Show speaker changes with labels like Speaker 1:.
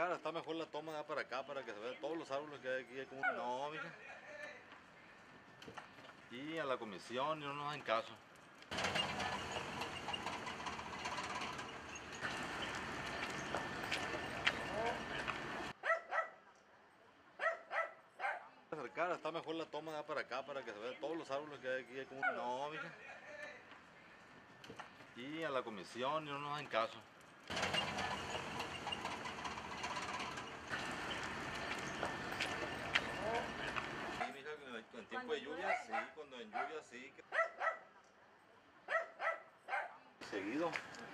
Speaker 1: acercar, está mejor la toma de para acá para que se vean todos los árboles que hay aquí. Hay como... No, mija. Y a la comisión y no nos hacen caso. Acercar, está mejor la toma de para acá para que se vean todos los árboles que hay aquí. Hay como... No, mija. Y a la comisión y no nos hacen caso. Sí, mija, en tiempo de lluvia, sí, cuando en lluvia sí. Seguido.